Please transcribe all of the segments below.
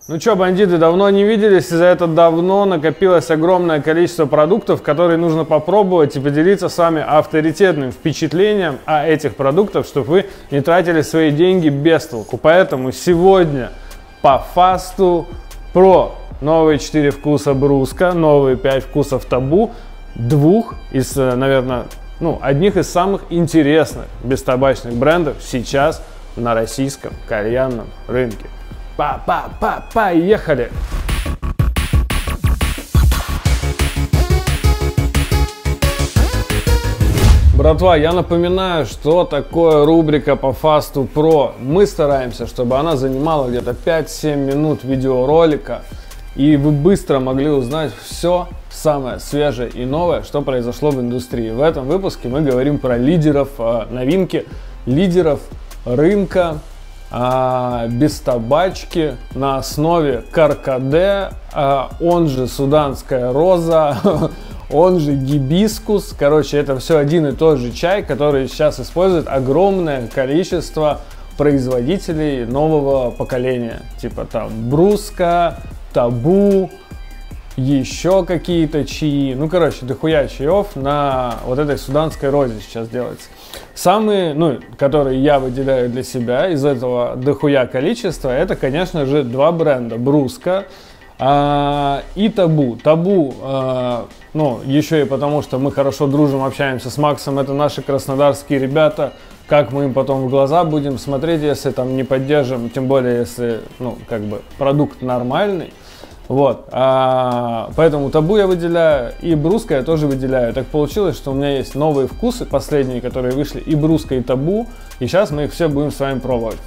Ну что, бандиты, давно не виделись, и за это давно накопилось огромное количество продуктов, которые нужно попробовать и поделиться с вами авторитетным впечатлением о этих продуктах, чтобы вы не тратили свои деньги без толку. Поэтому сегодня по фасту про новые 4 вкуса бруска, новые 5 вкусов табу, двух из, наверное, одних из самых интересных бестабачных брендов сейчас на российском кальянном рынке. Поехали! Братва, я напоминаю, что такое рубрика по фасту про. Мы стараемся, чтобы она занимала где-то 5-7 минут видеоролика, и вы быстро могли узнать все самое свежее и новое, что произошло в индустрии. В этом выпуске мы говорим про лидеров новинки, лидеров рынка, без табачки на основе каркаде, он же суданская роза, он же гибискус. Короче, это все один и тот же чай, который сейчас использует огромное количество производителей нового поколения. Типа там бруска, табу, еще какие-то чаи. Ну, короче, дохуя чаев на вот этой суданской розе сейчас делается. Самые, которые я выделяю для себя из этого дохуя количества, это, конечно же, два бренда. Бруска и табу. Табу, еще и потому, что мы хорошо дружим, общаемся с Максом. Это наши краснодарские ребята. Как мы им потом в глаза будем смотреть, если там не поддержим, тем более, если, продукт нормальный. Вот, поэтому табу я выделяю, и бруска я тоже выделяю. Так получилось, что у меня есть новые вкусы, последние, которые вышли, и бруска, и табу, и сейчас мы их все будем с вами пробовать.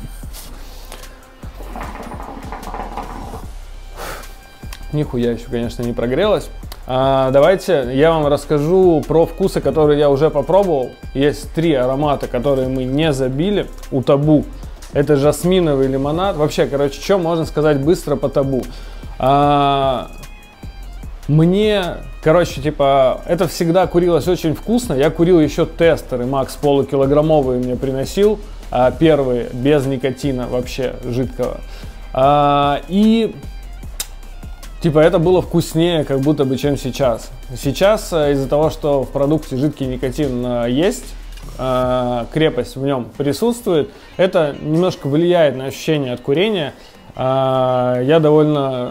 Нихуя еще, конечно, не прогрелось. Давайте я вам расскажу про вкусы, которые я уже попробовал. Есть 3 аромата, которые мы не забили у табу. Это жасминовый лимонад. Вообще, что можно сказать быстро по табу? Мне, это всегда курилось очень вкусно. Я курил еще тестеры, Макс полукилограммовые мне приносил, первые, без никотина вообще жидкого. И это было вкуснее, как будто бы, чем сейчас. Сейчас из-за того, что в продукте жидкий никотин есть, крепость в нем присутствует, это немножко влияет на ощущение от курения. Я довольно,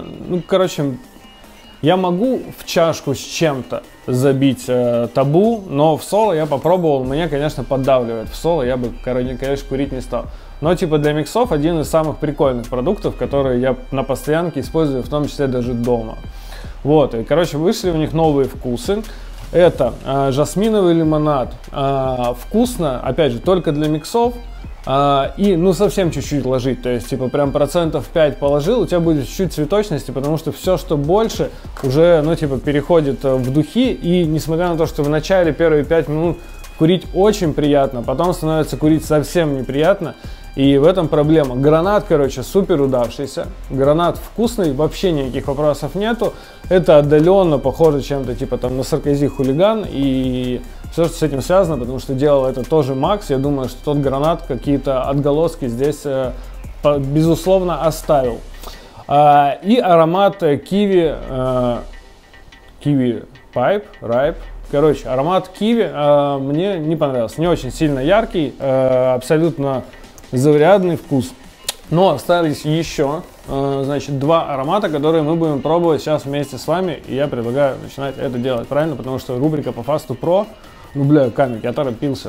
я могу в чашку с чем-то забить табу, но в соло я попробовал, мне, конечно, поддавливает. В соло я бы, конечно, курить не стал. Но для миксов один из самых прикольных продуктов, которые я на постоянке использую, в том числе даже дома. Вот, и, вышли у них новые вкусы. Это жасминовый лимонад. Вкусно, опять же, только для миксов. И, совсем чуть-чуть ложить, то есть, прям 5% положил, у тебя будет чуть-чуть цветочности, потому что все, что больше, уже, переходит в духи, и несмотря на то, что в начале первые 5 минут курить очень приятно, потом становится курить совсем неприятно, и в этом проблема. Гранат, супер удавшийся, гранат вкусный, вообще никаких вопросов нету, это отдаленно похоже чем-то, на Саркози хулиган, и все, что с этим связано, потому что делал это тоже Макс, я думаю, что тот гранат какие-то отголоски здесь, безусловно, оставил. И аромат киви, киви пайп, райп. Аромат киви мне не понравился, не очень сильно яркий, абсолютно заурядный вкус. Но остались еще, 2 аромата, которые мы будем пробовать сейчас вместе с вами, и я предлагаю начинать это делать правильно, потому что рубрика по фасту про. Камик, я торопился.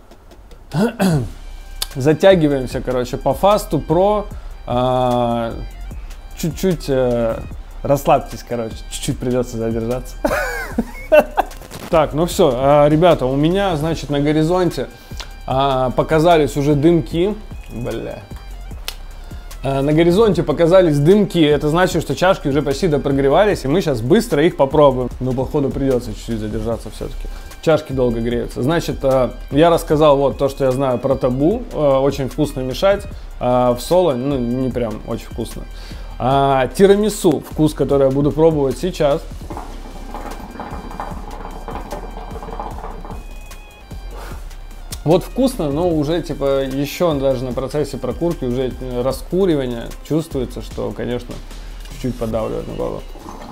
Затягиваемся, по фасту про. Чуть-чуть расслабьтесь, чуть-чуть придется задержаться. Так, все, ребята, у меня, на горизонте показались уже дымки. На горизонте показались дымки, это значит, что чашки уже почти допрогревались, и мы сейчас быстро их попробуем. Но, походу, придется чуть-чуть задержаться все-таки. Чашки долго греются. Я рассказал вот то, что я знаю про табу. Очень вкусно мешать. В соло, не прям очень вкусно. Тирамису, вкус, который я буду пробовать сейчас. Вот вкусно, но уже типа еще даже на процессе прокурки, уже раскуривания чувствуется, что, конечно, чуть-чуть подавливает на голову.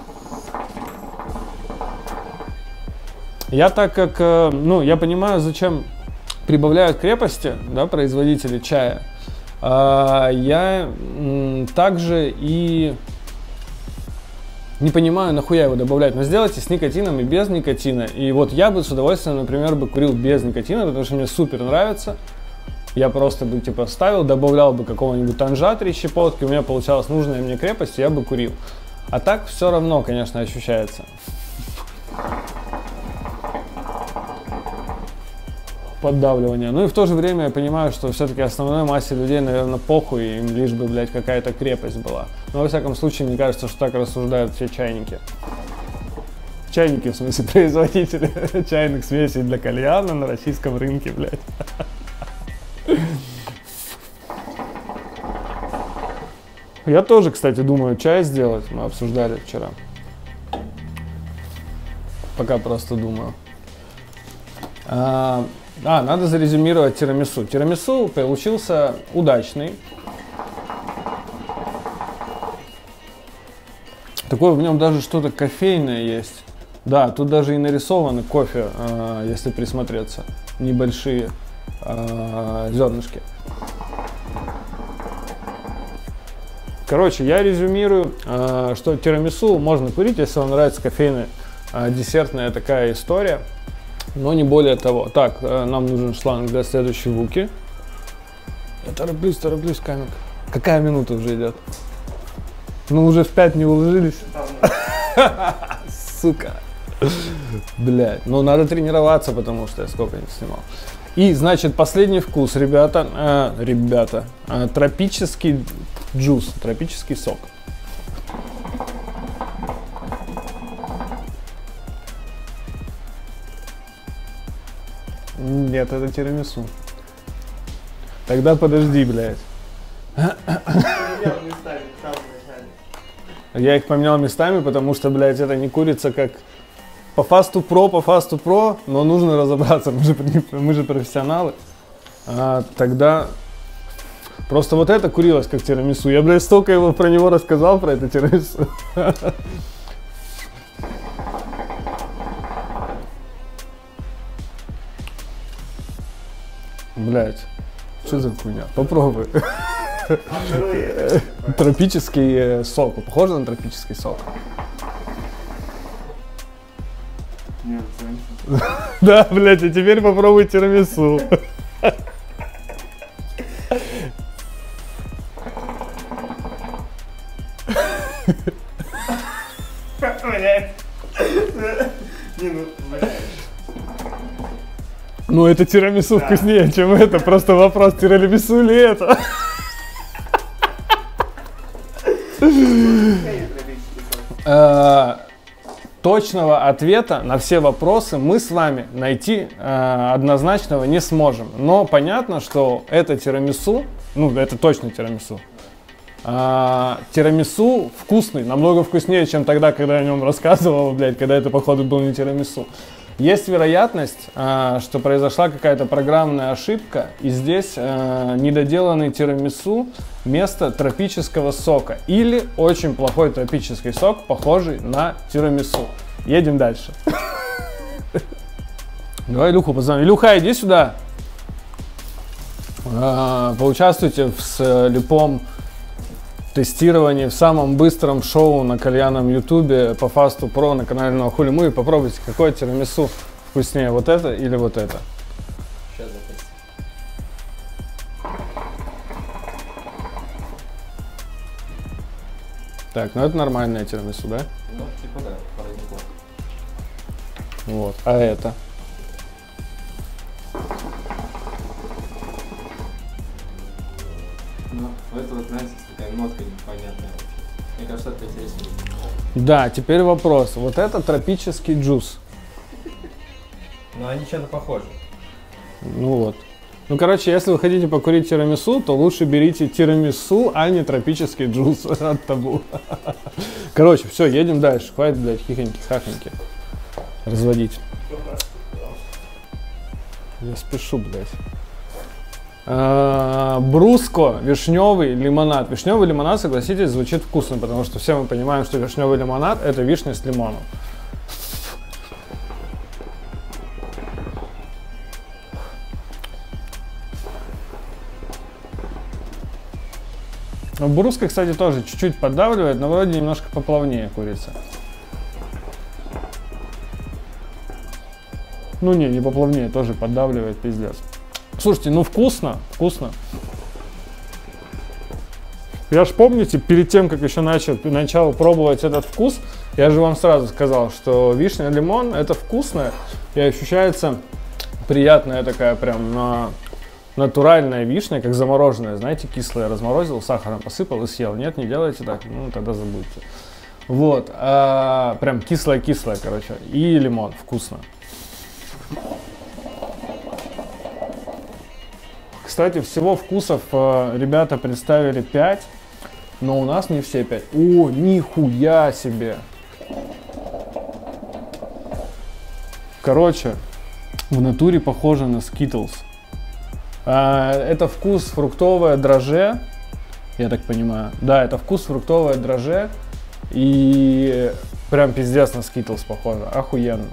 Я так как, ну, я понимаю, зачем прибавляют крепости, да, производители чая, я также и не понимаю, нахуя его добавлять. Но сделайте с никотином и без никотина. И вот я бы с удовольствием, например, бы курил без никотина, потому что мне супер нравится. Я просто бы типа ставил, добавлял бы какого-нибудь танжа 3 щепотки, у меня получалась нужная мне крепость, я бы курил. А так все равно, конечно, ощущается поддавливание. Ну и в то же время я понимаю, что все-таки основной массе людей, наверное, похуй, им лишь бы, блядь, какая-то крепость была. Но во всяком случае, мне кажется, что так рассуждают все чайники. Чайники, в смысле, производители чайных смесей для кальяна на российском рынке, блядь. Я тоже, кстати, думаю, чай сделать. Мы обсуждали вчера. Пока просто думаю. Надо зарезюмировать тирамису. Тирамису получился удачный. Такое в нем даже что-то кофейное есть. Да, тут даже и нарисованы кофе, если присмотреться. Небольшие зернышки. Короче, я резюмирую, что тирамису можно курить, если вам нравится кофейная десертная такая история. Но не более того. Так, нам нужен шланг для следующей вуки. Я тороплюсь, камик. Какая минута уже идет? Ну, уже в 5 не уложились. Сука. Блядь. Ну, надо тренироваться, потому что я сколько не снимал. И, значит, последний вкус, ребята. Тропический джус, тропический сок. Нет, это тирамису. Тогда подожди, блядь. Я их поменял местами, потому что, блядь, это не курица как по фасту про, но нужно разобраться, мы же профессионалы. Тогда просто вот это курилось как тирамису. Я, блядь, столько его про него рассказал, про это тирамису. Блять, что за хуйня? Попробуй. Тропический сок. Похоже на тропический сок? Нет, да, блять, а теперь попробуй тирамису. Ну, это тирамису вкуснее, чем это. Просто вопрос, тирамису ли это? Точного ответа на все вопросы мы с вами найти однозначного не сможем. Но понятно, что это тирамису, ну, это точно тирамису. Тирамису вкусный, намного вкуснее, чем тогда, когда я о нем рассказывал, блядь, когда это, походу, был не тирамису. Есть вероятность, что произошла какая-то программная ошибка, и здесь недоделанный тирамису вместо тропического сока. Или очень плохой тропический сок, похожий на тирамису. Едем дальше. Давай Илюху позовем. Илюха, иди сюда. Поучаствуйте в слепом тестировании, в самом быстром шоу на кальянном ютубе по фасту про на канале Новохулиму, и попробуйте, какое тирамису вкуснее, вот это или вот это. Сейчас запустим. Так, ну это нормальное тирамису, да? Ну, типа да, парадикла. Вот, а это? Ну, это вот, знаете, такая нотка непонятная вообще. Мне кажется, это интереснее. Да, теперь вопрос. Вот это тропический джус. Ну, они чем-то похожи. Ну вот. Ну, короче, если вы хотите покурить тирамису, то лучше берите тирамису, а не тропический джус от Табу. Короче, все, едем дальше. Хватит, блядь, хихоньки-хахоньки разводить. Я спешу, блядь. Бруско, вишневый лимонад. Вишневый лимонад, согласитесь, звучит вкусно, потому что все мы понимаем, что вишневый лимонад — это вишня с лимоном. Бруско, кстати, тоже чуть-чуть поддавливает, но вроде немножко поплавнее курица. Ну не поплавнее, тоже поддавливает, пиздец. Слушайте, ну вкусно, вкусно. Я ж помните, перед тем, как еще начал пробовать этот вкус, я же вам сразу сказал, что вишня, лимон — это вкусно и ощущается приятная такая прям натуральная вишня, как замороженная, знаете, кислая. Разморозил, сахаром посыпал и съел. Нет, не делайте так, ну тогда забудьте. Вот, прям кислая-кислая, короче, и лимон, вкусно. Кстати, всего вкусов ребята представили 5, но у нас не все 5. О, нихуя себе! Короче, в натуре похоже на Skittles. Это вкус фруктовое дрожжи, я так понимаю. Да, это вкус фруктовое дрожжи, и прям пиздец на Skittles похоже. Охуенно.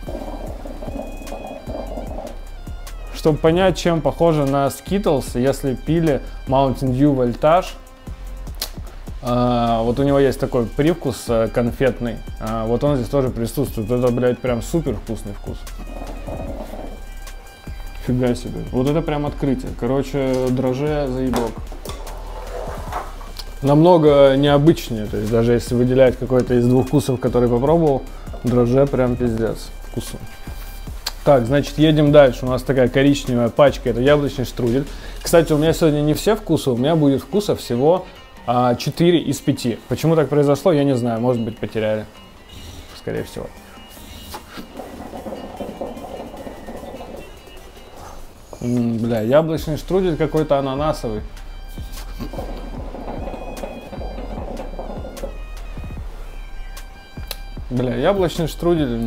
Чтобы понять, чем похоже на Skittles, если пили Mountain Dew Voltage, вот у него есть такой привкус конфетный, вот он здесь тоже присутствует. Это, блядь, прям супер вкусный вкус. Фига себе. Вот это прям открытие. Короче, дрожжи заебок. Намного необычнее, то есть даже если выделять какой-то из двух вкусов, который попробовал, дрожжи прям пиздец вкусно. Так, значит, едем дальше. У нас такая коричневая пачка, это яблочный штрудель. Кстати, у меня сегодня не все вкусы, у меня будет вкусов всего 4 из 5. Почему так произошло, я не знаю, может быть, потеряли. Скорее всего. Бля, яблочный штрудель какой-то ананасовый. Бля, яблочный штрудель...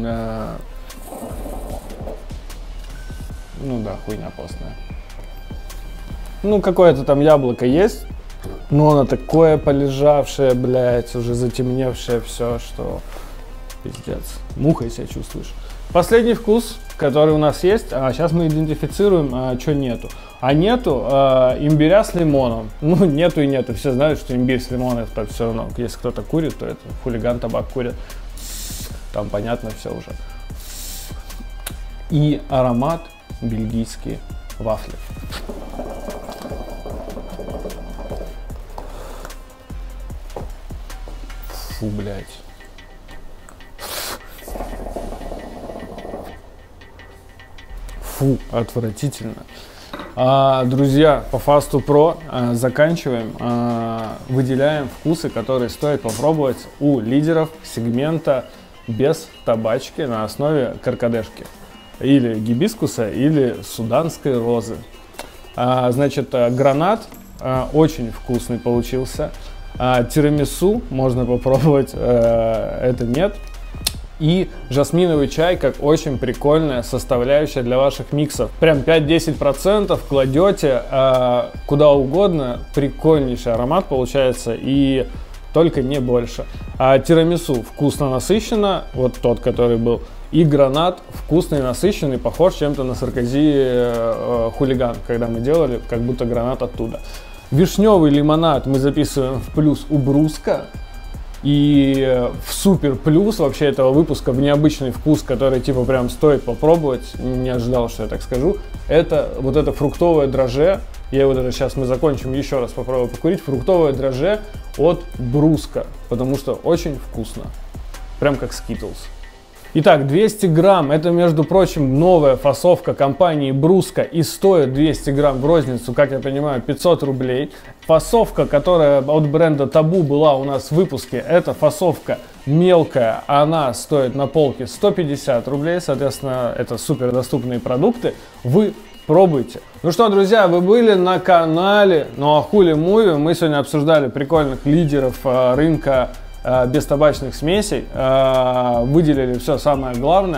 Ну да, хуйня постная. Ну, какое-то там яблоко есть, но оно такое полежавшее, блядь, уже затемневшее все, что пиздец. Мухой себя чувствуешь. Последний вкус, который у нас есть, сейчас мы идентифицируем, что нету. А нету имбиря с лимоном. Ну, нету и нету. Все знают, что имбирь с лимоном, это все равно. Если кто-то курит, то это хулиган табак курит. Там понятно все уже. И аромат бельгийские вафли. Фу, блядь. Фу, отвратительно. Друзья, по Fast2 Pro заканчиваем. Выделяем вкусы, которые стоит попробовать у лидеров сегмента без табачки на основе каркадешки. Или гибискуса, или суданской розы. Значит, гранат очень вкусный получился. Тирамису можно попробовать, это нет. И жасминовый чай как очень прикольная составляющая для ваших миксов. Прям 5-10% кладете куда угодно. Прикольнейший аромат получается, и только не больше. Тирамису вкусно насыщенно, вот тот, который был. И гранат вкусный, насыщенный, похож чем-то на Саркози хулиган, когда мы делали, как будто гранат оттуда. Вишневый лимонад мы записываем в плюс у Бруско. И в супер плюс вообще этого выпуска, в необычный вкус, который типа прям стоит попробовать, не ожидал, что я так скажу, это вот это фруктовое дрожжи. Я вот это сейчас мы закончим, еще раз попробую покурить. Фруктовое дрожжи от Бруско, потому что очень вкусно. Прям как Skittles. Итак, 200 грамм, это, между прочим, новая фасовка компании Бруско, и стоит 200 грамм в розницу, как я понимаю, 500 рублей. Фасовка, которая от бренда Табу была у нас в выпуске, это фасовка мелкая, она стоит на полке 150 рублей, соответственно, это супер доступные продукты, вы пробуйте. Ну что, друзья, вы были на канале Ну а хули муви, мы сегодня обсуждали прикольных лидеров рынка без табачных смесей, выделили все самое главное.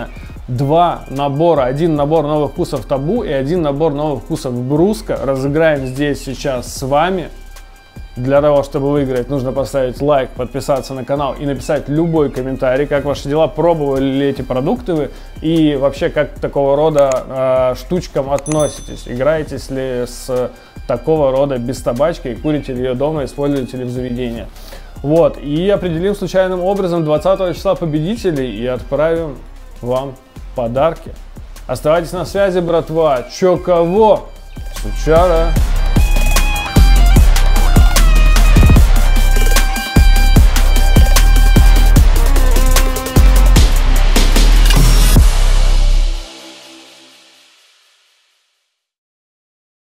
два набора. Один набор новых вкусов Табу и один набор новых вкусов Бруска разыграем здесь сейчас с вами. Для того, чтобы выиграть, нужно поставить лайк, подписаться на канал и написать любой комментарий, как ваши дела, пробовали ли эти продукты вы и вообще как к такого рода штучкам относитесь. Играетесь ли с такого рода бестабачкой, курите ли ее дома, используете ли в заведении. Вот, и определим случайным образом 20 числа победителей и отправим вам подарки. Оставайтесь на связи, братва. Чё кого? Сучара.